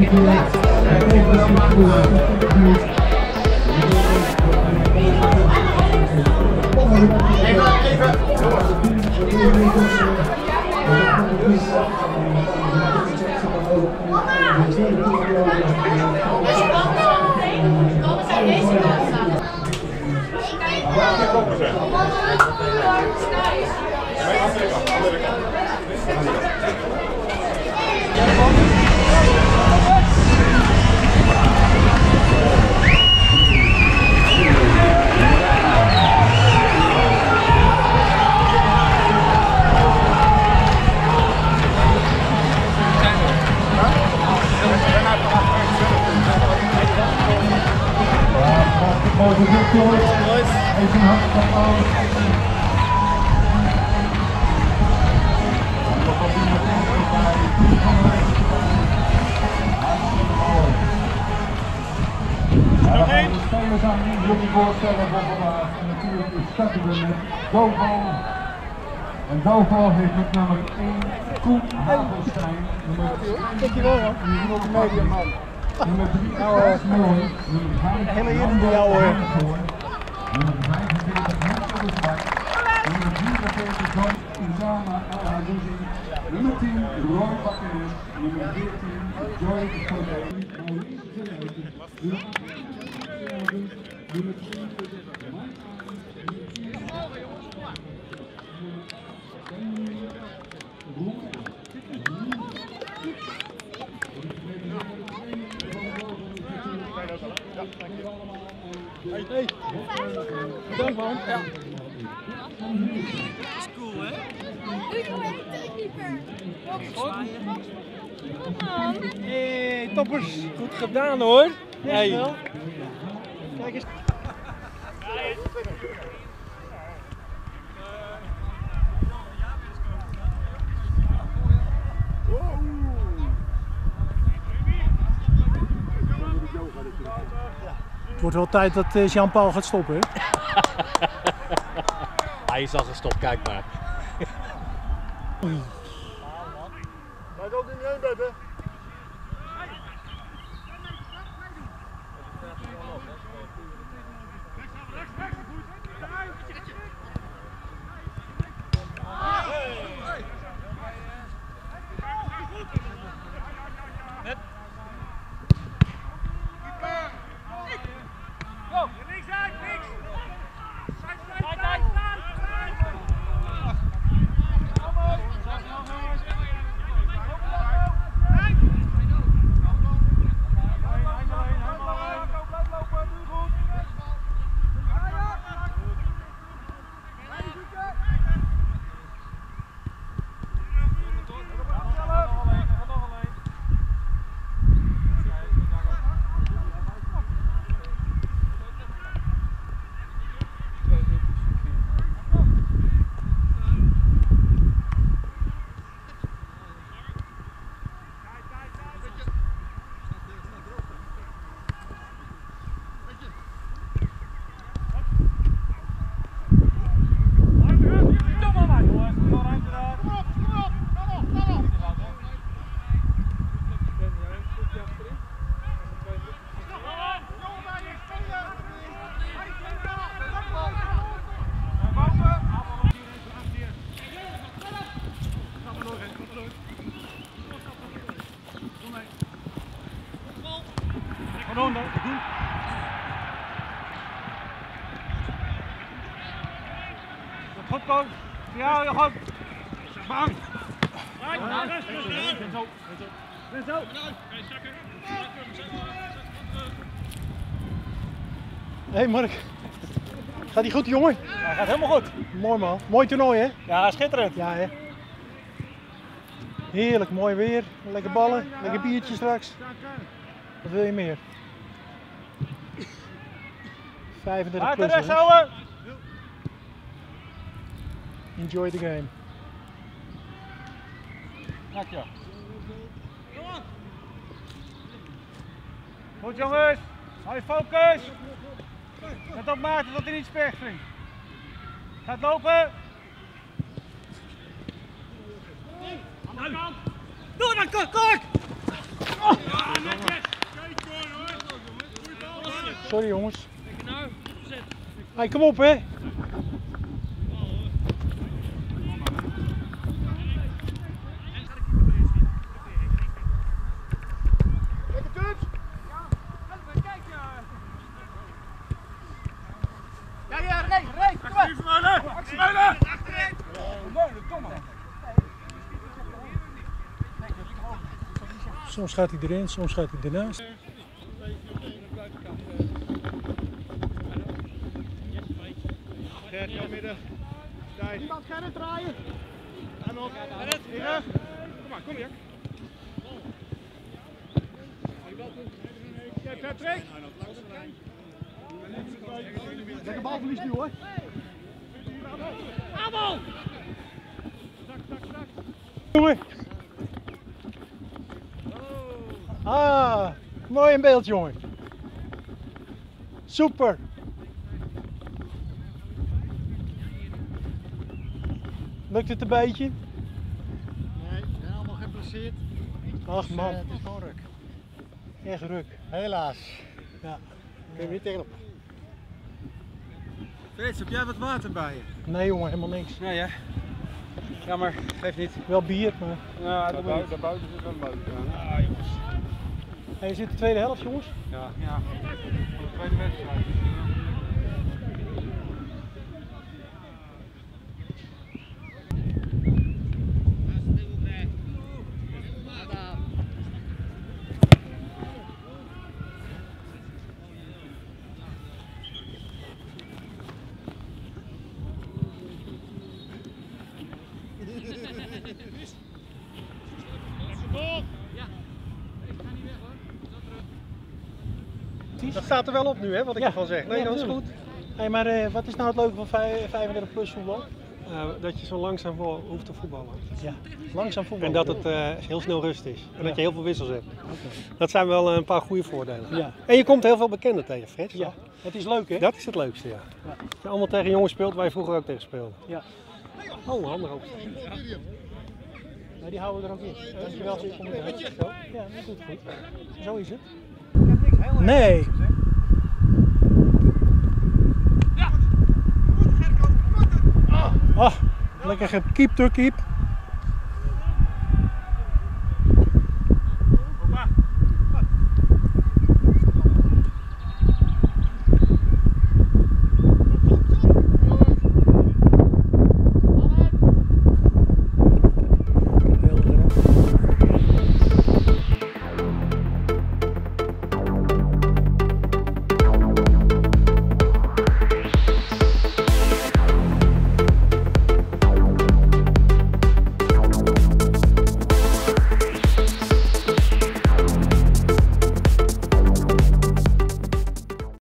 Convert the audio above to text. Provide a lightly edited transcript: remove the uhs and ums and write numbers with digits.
Jullie voorstellen voor vandaag en natuurlijk starten we met Doval. En Doval heeft met nummer 1 Koen Hagelstein, nummer 2 Mediaman, nummer 3 Alex Mooi, nummer 5 Jan Hoorn, nummer 45 Hensel de Zwart, nummer 44 John Uzama El Hadouzi, nummer 10 Roy Bakker, nummer 14 Joy Soleil, Hey, bedankt man. Ja. Dat is cool, hè? Udo en de technieker. Hey, toppers. Goed gedaan hoor. Hey. Kijk eens. Het wordt wel tijd dat Jean-Paul gaat stoppen, hè? Hij is al gestopt, kijk maar. Wij ook in één bed, hè? Goed, Koos. Ja, je gaat. Bang. Hé Mark, gaat die goed jongen? Hij gaat helemaal goed. Mooi man, mooi toernooi hè? Ja, schitterend. Ja hè? Heerlijk, mooi weer, lekker ballen, lekker biertje straks. Wat wil je meer? 35 plus. rechts houden. Enjoy the game. Dankjewel. Goed jongens, hou je focus. Let op Maarten dat hij niet springt. Gaat lopen. Andere kant. Doe dan kort! Sorry jongens. Hey, kom op hè. Soms gaat hij erin, soms gaat hij ernaast. Gert, jouw midden. Thijs. Iemand Gerrit draaien. En op. Gerrit. Hier. Kom maar, kom hier. Patrick. Lekker balverlies nu hoor. Aanval! Jongen. Ah, mooi in beeld jongen. Super. Lukt het een beetje? Nee, ik ben allemaal geblesseerd. Ach man, Het is gewoon ruk. echt ruk. Helaas. Ja. Kun je niet tegenop. Frits, heb jij wat water bij je? Nee jongen, helemaal niks. Nee hè? Jammer, geeft niet. Wel bier, maar... Ja, Daarbuiten zit wel leuk. Ah jongens. Hey, je zit de tweede helft jongens? Ja. Ja. Tweede wedstrijd. Dat staat er wel op nu hè, wat ik ervan zeg. Nee, ja, dat is natuurlijk. goed. Hey, maar wat is nou het leuke van 35 plus voetbal? Dat je zo langzaam hoeft te voetballen. Ja, langzaam voetbal. En dat het heel snel rust is. En dat je heel veel wissels hebt. Dat zijn wel een paar goede voordelen. Ja. En je komt heel veel bekenden tegen, Frits. Ja, het is leuk hè? Dat is het leukste, ja. Ja. Dat je allemaal tegen jongens speelt waar je vroeger ook tegen speelde. Ja. Oh, een ander ook. Nou, die houden we er ook in. Dankjewel voor je commentaar. Zo. Ja, dat doet goed. Zo is het. Nee. Ah, lekker gekiept door Kiep.